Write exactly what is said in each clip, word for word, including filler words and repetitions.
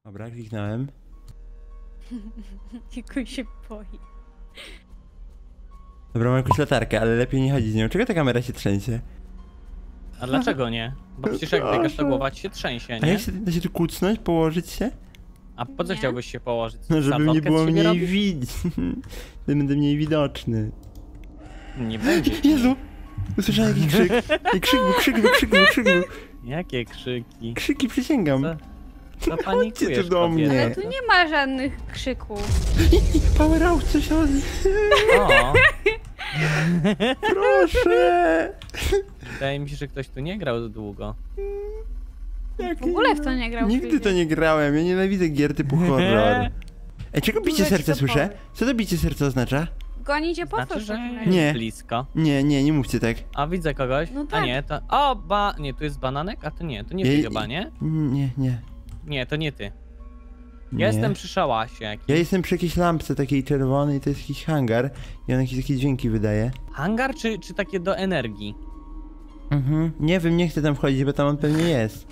Dobra, kliknąłem. Tylko się boi. Dobra, mam jakąś latarkę, ale lepiej nie chodzić z nią. Czego ta kamera się trzęsie? A dlaczego nie? Bo przecież jak biegasz, to głowa ci się trzęsie, A nie? jak się, da się tu kucnąć, położyć się? A po co Nie. chciałbyś się położyć? No, żeby Sadzonkę nie z było siebie mniej robisz? widzieć. Będę mniej widoczny. Nie będzie. Jezu! Usłyszałem jakiś krzyk. I krzyk był, krzyk był, krzyk był, krzyk był. Jakie krzyki? Krzyki, przysięgam. Co? Co panikujesz, Chodźcie tu do mnie. kobieto? Ale tu nie ma żadnych krzyków. Power out, coś od... O, Proszę! wydaje mi się, że ktoś tu nie grał długo. Jak W ogóle w to nie grał. Nigdy to nie grałem, ja nienawidzę gier typu horror. Ej, czego bicie Dużo ci serca to słyszę? powie. Co to bicie serca oznacza? Gonicie po Znaczy, co? że Nie. jest blisko. Nie, nie, nie mówcie tak. A widzę kogoś. No A tak. nie, to... O, ba... Nie, tu jest bananek? A to nie, to nie Jej- ty chyba, nie? Nie, nie. Nie, to nie ty. nie. Ja jestem przy szałasie jakimś. Ja jestem przy jakiejś lampce takiej czerwonej, to jest jakiś hangar i on jakieś takie dźwięki wydaje. Hangar czy, czy takie do energii? Mhm. Nie wiem, nie chcę tam wchodzić, bo tam on pewnie jest.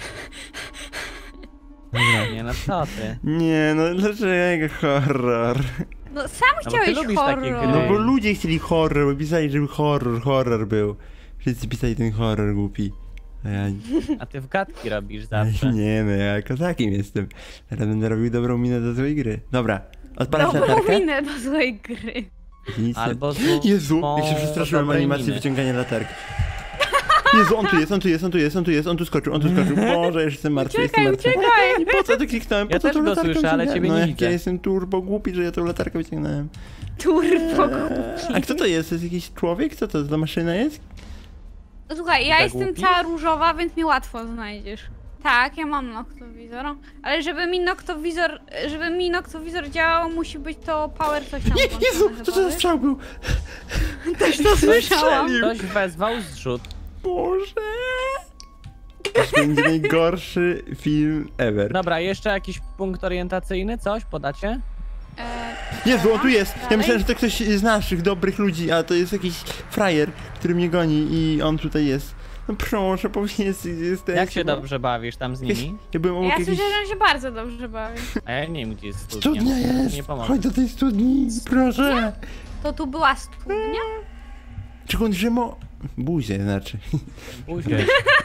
Dobra. Nie, no co ty? Nie, no dlaczego horror? No sam No bo ty chciałeś lubisz takie horror. No gry. bo ludzie chcieli horror, bo pisali, żeby horror, horror był. Wszyscy pisali ten horror głupi. A ja... A ty w gadki robisz zawsze. Nie no, ja kozakiem jestem. Teraz będę robił dobrą minę do złej gry. Dobra, odpalasz Dobrą latarkę? minę do złej gry. Nic nie- Albo złą Jezu, jak się przestraszyłem dobrej animacji miny. wyciągania latarki. Jezu, on tu jest, on tu jest, on tu jest, on tu jest, on tu skoczył, on tu skoczył. Boże, już jestem martwy, jestem Uciekaj, martwy. uciekaj! I po co to kliknąłem? Po Ja co też tą go latarkę słyszę, ale wyciągałem? ciebie No nie jak widzę. ja jestem turbo głupi, że ja tą latarkę wyciągnąłem. Turbo. A kto to jest? To jest jakiś człowiek? Co to za maszyna jest? No słuchaj, ja Tak jestem głupi? cała różowa, więc mnie łatwo znajdziesz. Tak, ja mam noktowizor, ale żeby mi noktowizor, żeby mi noktowizor działał, musi być to power coś tam. Nie, włączone Jezu, chyba, co to za wiesz? strzał był? Też to słyszałam. strzelił. Ktoś wezwał zrzut. Boże. To będzie najgorszy film ever. Dobra, jeszcze jakiś punkt orientacyjny? Coś podacie? E, Jezu, on tu jest! Ja Dalej? myślałem, że to ktoś z naszych dobrych ludzi, a to jest jakiś frajer, który mnie goni i on tutaj jest. No proszę, powiedz, jest... Jak się dobrze bawisz tam z nimi? Ja byłem obok ja jakiejś... słyszę, że on się bardzo dobrze bawi. A ja nie wiem, gdzie jest studnia. Studnia jest! Nie pomoże. Chodź do tej studni, proszę! To tu była studnia? Czego on drzymo? Buzie, znaczy. Później.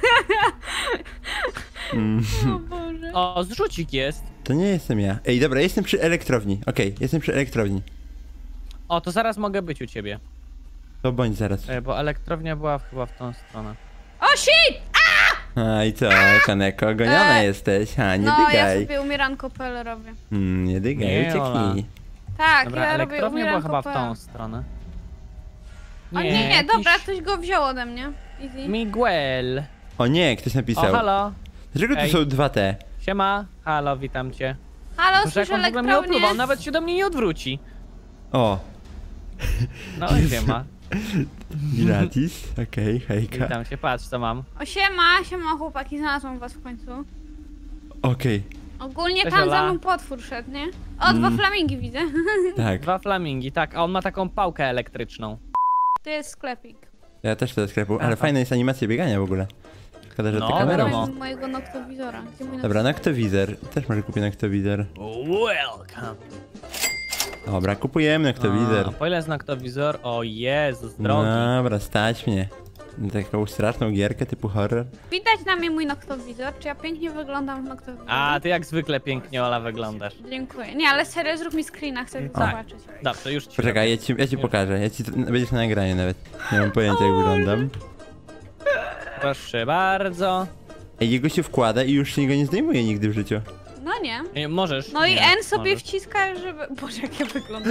Mm. O Boże. O, zrzucik jest. To nie jestem ja. Ej, dobra, jestem przy elektrowni. Okej, jestem przy elektrowni. O, to zaraz mogę być u ciebie. To bądź zaraz. E, Bo elektrownia była chyba w tą stronę. O shit! A i co, Kaneko, goniona E, jesteś? Ha, nie No, ja dygaj. sobie umieranko P L robię. Mm, nie dygaj, Nie, Ola. ucieknij. Tak, Dobra, ja robię elektrownia była umieranko chyba w P L. tą stronę. O nie, nie, jakiś dobra, ktoś go wziął ode mnie. Easy. Miguel. O nie, ktoś O, napisał. halo. Dlaczego tu Ej. są dwa T? Siema. Halo, witam cię. Halo, Boże, jak słyszę on w ogóle mnie elektrownię. opluwał, nawet się do mnie nie odwróci. O, No, siema. gratis, okej, hejka. Witam się, patrz co mam. O siema, siema chłopaki, znalazłam was w końcu. Okej, Ogólnie Cześć, tam za Ola. mną potwór szedł, nie? O, dwa Mm. flamingi widzę. tak. Dwa flamingi, tak, a on ma taką pałkę elektryczną. To jest sklepik. Ja też to do sklepu, ale Aha. fajna jest animacja biegania w ogóle. Szkoda, że No, ty wiadomo. kamerą. Wiadomo. Mam mojego noktowizora. Gdzie mój Dobra, noktowizor. Też może kupię noktowizor. Welcome. Dobra, kupujemy A, noktowizor. po ile jest noktowizor? O Jezus, drogi. Dobra, stać mnie. Na taką straszną gierkę typu horror. Widać na mnie mój noktowizor, czy ja pięknie wyglądam w noktowizorze? A, ty jak zwykle pięknie, Ola, wyglądasz. Dziękuję. Nie, ale serio, zrób mi screena, chcę Tak. zobaczyć. Dobrze, już ci Poczekaj, ja ci, ja ci pokażę. Ja ci będziesz na nagraniu nawet. Nie mam pojęcia jak wyglądam. robię. Proszę bardzo. Ej, jego się wkłada i już się go nie zdejmuje nigdy w życiu. No nie. Nie, możesz. No i nie, N sobie możesz. wciska, żeby... Boże, jak ja wyglądam.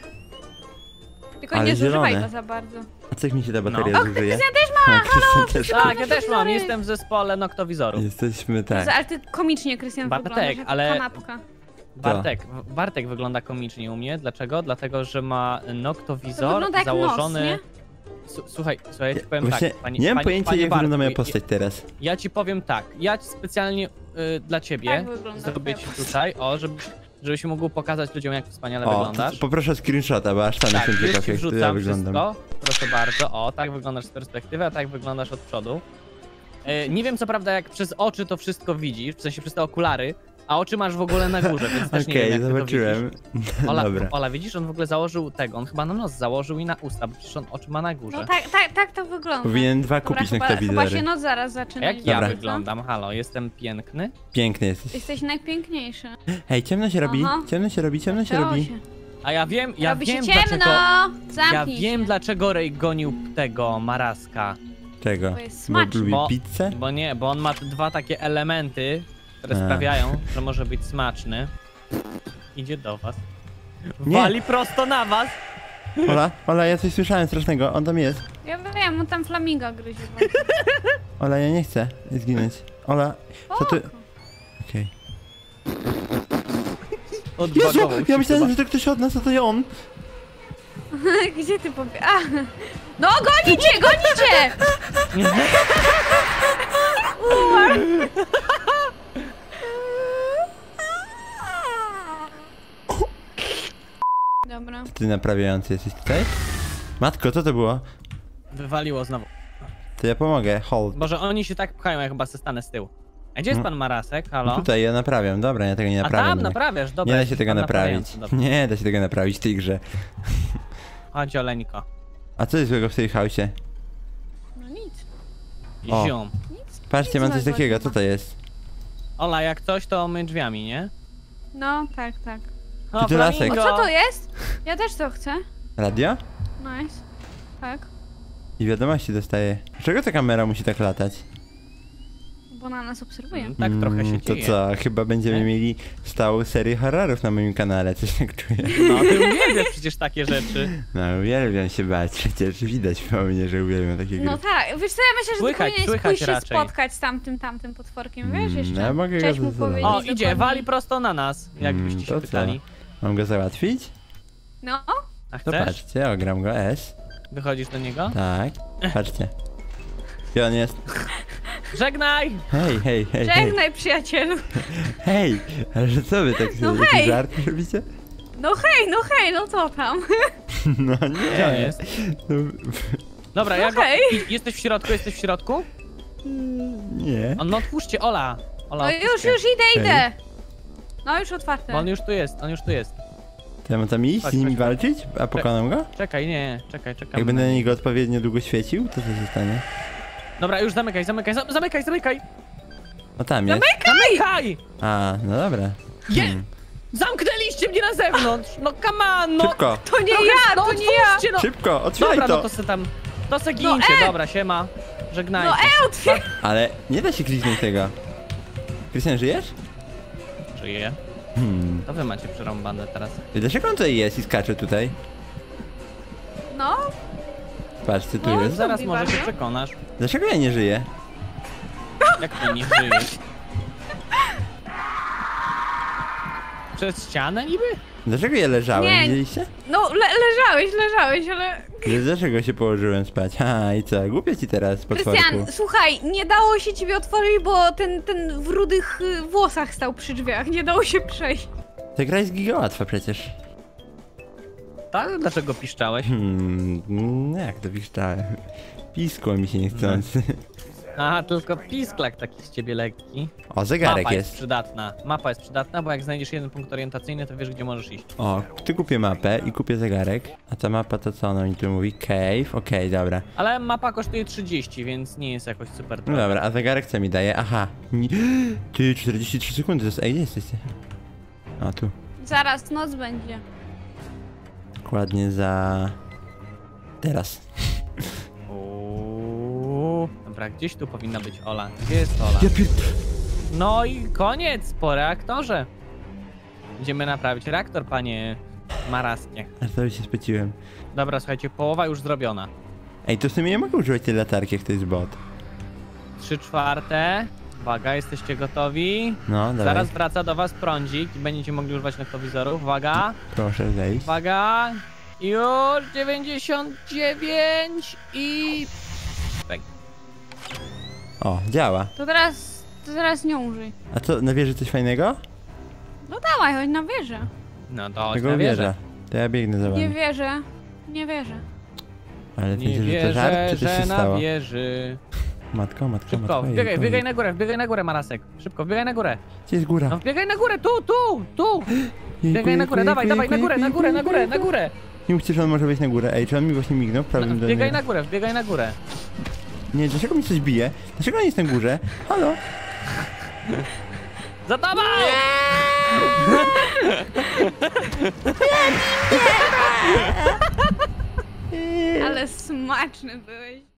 Tylko Ale nie zużywaj zielone. go za bardzo. A co jak mi się ta bateria No. zużyje? Krystian też ma! A, Krystian też ma. Tak, ja też mam, jestem w zespole noktowizorów. Jesteśmy tak. Ale ty komicznie, Krystian, Bartek, wyglądasz jak ale- kanapka. Bartek, Bartek wygląda komicznie u mnie. Dlaczego? Dlatego, że ma To noktowizor wygląda jak założony. nos, nie? S- Słuchaj, słuchaj, ja ci powiem Właśnie tak. Panie, nie mam panie- pojęcia panie jak wygląda Bartku, moja ja- postać teraz. Ja ci powiem tak, ja ci specjalnie y, dla ciebie Tak wygląda zrobię twoja ci postać. tutaj, o, żebyś, żebyś mógł pokazać ludziom, jak wspaniale O, to, wyglądasz. poproszę o screenshota, bo aż tam Tak, jestem już ciekaw ci jak to ja wrzucam wyglądam. wszystko. Proszę bardzo, o, tak wyglądasz z perspektywy, a tak wyglądasz od przodu. E, nie wiem co prawda jak przez oczy to wszystko widzisz, w sensie przez te okulary, A oczy masz w ogóle na górze, więc też nie Okej, wiem, jak ty to zobaczyłem. widzisz. Ola, Dobra. Ola, widzisz, on w ogóle założył tego, on chyba na nos założył i na usta, bo przecież on oczy ma na górze. No tak, tak, tak to wygląda. Powinien dwa Dobra, kupić chyba, na chyba ktowizory. się noc zaraz A zaczyna. jak ja Dobra. wyglądam? Halo, jestem piękny? Piękny jesteś. Jesteś najpiękniejszy. Hej, ciemno się robi, Aha. ciemno się robi, ciemno się To robi. się. A ja wiem, ja Robi wiem się ciemno! dlaczego... Ja Zamknij wiem się. dlaczego Ray gonił tego Maraska. Czego? Bo jest Bo smaczny. lubi Bo- pizzę? Bo nie, bo on ma te dwa takie elementy, które A. sprawiają, że może być smaczny. Idzie do was. Nie. Wali prosto na was! Ola, Ola, ja coś słyszałem strasznego, on tam jest. Ja wiem, on tam flamingo gryzie. Ola, ja nie chcę zginąć. Ola, co ty... Spoko. Okej. Odbagował Jezu, się ja myślałem, chyba. że to ktoś od nas, a to i on. Gdzie ty pobie... A. No gonicie, gonicie! Umarł. Dobra. Ty naprawiający jesteś tutaj? Matko, co to było? Wywaliło znowu. To ja pomogę, hold. Boże, oni się tak pchają, ja chyba se stanę z tyłu. A gdzie jest No. pan Marasek? Halo? Tutaj ja naprawiam, dobra, ja tego nie A naprawiam. tam nie. naprawiasz, dobra. Nie da jest się tego pan naprawić. naprawiający, dobra. Nie da się tego naprawić w tej grze. Chodź, Oleńko. A co jest złego w tej hausie? No nic. O. Ziom. Nic. Patrzcie, nic mam coś złego takiego, nie co ma. to jest? Ola, jak coś, to my drzwiami, nie? No, tak, tak. O, Tytulasek. O, flamingo. co to jest? Ja też to chcę. Radio? Nice. Tak. I wiadomości dostaję. Dlaczego ta kamera musi tak latać? Bo na nas obserwuje. Mm, Tak trochę się Mm, To dzieje. co, chyba będziemy Nie? mieli stałą serię horrorów na moim kanale, coś tak czuję. No, ty uwielbiasz przecież takie rzeczy. No, uwielbiam się bać, przecież widać po mnie, że uwielbiam takie gry. No tak, wiesz co, ja myślę, że Słychać, ty powinieneś słychać pójść się raczej. spotkać z tamtym, tamtym potworkiem, wiesz, Mm, jeszcze. no ja mogę Cześć go mu zadać. powiedzieć O, idzie, dokładnie. wali prosto na nas, jakbyście Mm, się to pytali. Mam go załatwić? No, A To chcesz? patrzcie, ogram go, S. Wychodzisz do niego? Tak, patrzcie. Gdzie on jest? Żegnaj! Hej, hej, hej, hej. żegnaj przyjacielu. Hej, ale że co wy tak No jakiś hej. żart robicie? No hej, no hej, no co tam? No Gdzie on nie. jest? No, Dobra, No ja go... hej. I- Jesteś w środku, jesteś w środku? nie. On, no otwórzcie, Ola! Ola, No już, otwórzcie. już idę, Hej. idę. No już otwarte. Bo on już tu jest, on już tu jest. To ja mam tam iść Chodź, z nimi chodź. walczyć? A pokonam go? Czekaj, nie, czekaj, czekaj. Jak będę na niego odpowiednio długo świecił, to co się stanie? Dobra, już zamykaj, zamykaj, zam- zamykaj, zamykaj! O tam jest. Zamykaj! A, no dobra. Je! Hmm. Zamknęliście mnie na zewnątrz! No come on, no! Szybko, To nie Trochę- ja, no to nie ja. otwórzcie, no! szybko, otwieraj Dobra, no to! to se tam... To se gincie, e! dobra, siema. Żegnajcie. No e, otwier... Ale nie da się kliknąć tego. Krystian, żyjesz? Żyje. Hmm. To wy macie przerąbane teraz. Dlaczego on tutaj jest i skacze tutaj? No, Patrzcie, tu No, jest. Zaraz Zombie może się bardzo. przekonasz. Dlaczego ja nie żyję? Jak ty nie żyjesz? Przez ścianę niby? Dlaczego ja leżałem? Nie. Widzieliście? no le leżałeś, leżałeś, ale... Dlaczego się położyłem spać? Ha, i co? Głupio ci teraz, potworku. Krystian, słuchaj, nie dało się ciebie otworzyć, bo ten, ten w rudych y, włosach stał przy drzwiach, nie dało się przejść. Ta gra jest giga łatwa przecież. Tak? Dlaczego piszczałeś? Hmm, mm, jak to piszczałem? Piskło mi się niechcący. Aha, tylko pisklak taki z ciebie lekki. O, zegarek Mapa jest jest. przydatna. Mapa jest przydatna, bo jak znajdziesz jeden punkt orientacyjny, to wiesz, gdzie możesz iść. O, ty kupię mapę i kupię zegarek. A ta mapa to co ona mi tu mówi? Cave? Okej, dobra. Ale mapa kosztuje trzydzieści, więc nie jest jakoś super No droga. dobra, a zegarek co mi daje? Aha. Ni- Ty, czterdzieści trzy sekundy, to jest... Ej, gdzie jesteście? A, tu. Zaraz noc będzie. Dokładnie za... Teraz. Uuu. Dobra, gdzieś tu powinna być Ola. Gdzie jest Ola? Ja pier... No i koniec po reaktorze. Idziemy naprawić reaktor, panie Maraskie. Aż to się spociłem. Dobra, słuchajcie, połowa już zrobiona. Ej, to w sumie nie mogę używać tej latarki, jak to jest bot. Trzy czwarte. Uwaga, jesteście gotowi? No, dawaj. Zaraz wraca do was prądzik i będziecie mogli używać noktowizorów. Uwaga, Proszę zejść. uwaga. Już dziewięćdziesiąt dziewięć i... Tak. O, działa. To teraz, to teraz nie użyj. A co, na wieży coś fajnego? No dawaj, chodź na wieżę. No to chodź Tego na wieżę. wieża. To ja biegnę za Nie wami. wierzę, nie wierzę. Ale Nie wiecie, że to żart, wierzę, czy coś że się na stało? wieży Matko, matko, Szybko, matko. wbiegaj, ej, wbiegaj ej. na górę, wbiegaj na górę, Marasek. Szybko, wbiegaj na górę. Gdzie jest góra? No wbiegaj na górę, tu, tu, tu. Jejku, Biegaj na jejku, górę, dawaj, jejku, dawaj, na jejku, górę, na jejku, górę, na jejku, górę, na jejku. górę. Nie mówcie, że on może wejść na górę. Ej, czy on mi właśnie mignął? Prawym do Wbiegaj niego. na górę, wbiegaj na górę. Nie, dlaczego mi coś bije? Dlaczego on jest na górze? Halo? Za tobą! Ale smaczny byłeś.